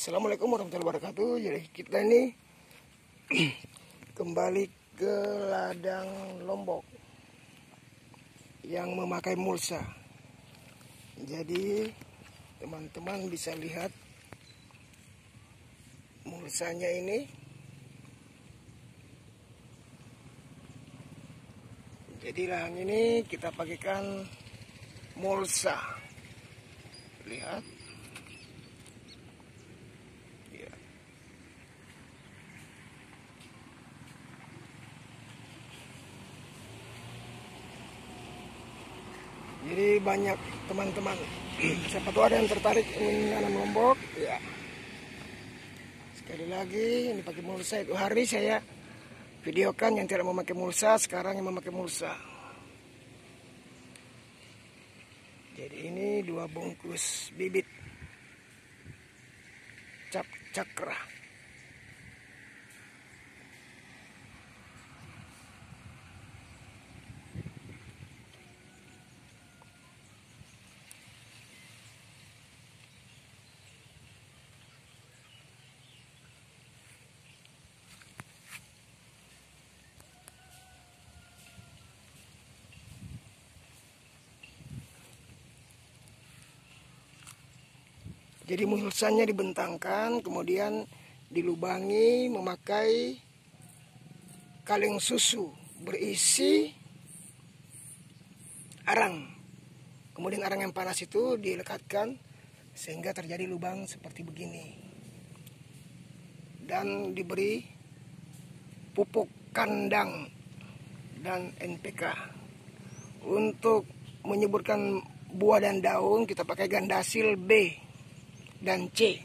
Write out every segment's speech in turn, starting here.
Assalamualaikum warahmatullahi wabarakatuh. Jadi kita ini kembali ke ladang Lombok yang memakai mulsa. Jadi teman-teman bisa lihat mulsanya ini. Jadi lahan ini kita pakaikan mulsa. Lihat. Jadi banyak teman-teman, siapa tahu ada yang tertarik ingin nanam lombok, ya. Sekali lagi ini pakai mulsa. Itu hari saya videokan yang tidak memakai mulsa, sekarang yang memakai mulsa. Jadi ini 2 bungkus bibit cap cakra. Jadi mulsanya dibentangkan, kemudian dilubangi memakai kaleng susu berisi arang. Kemudian arang yang panas itu dilekatkan sehingga terjadi lubang seperti begini. Dan diberi pupuk kandang dan NPK. Untuk menyuburkan buah dan daun kita pakai gandasil B dan C.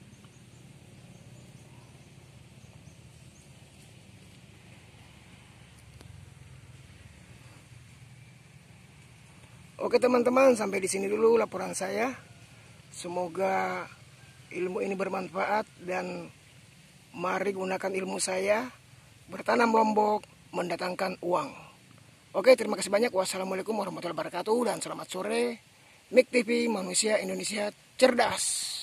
Oke teman-teman, sampai di sini dulu laporan saya. Semoga ilmu ini bermanfaat dan mari gunakan ilmu saya bertanam lombok mendatangkan uang. Oke, terima kasih banyak. Wassalamualaikum warahmatullahi wabarakatuh dan selamat sore. MIK TV, manusia Indonesia cerdas.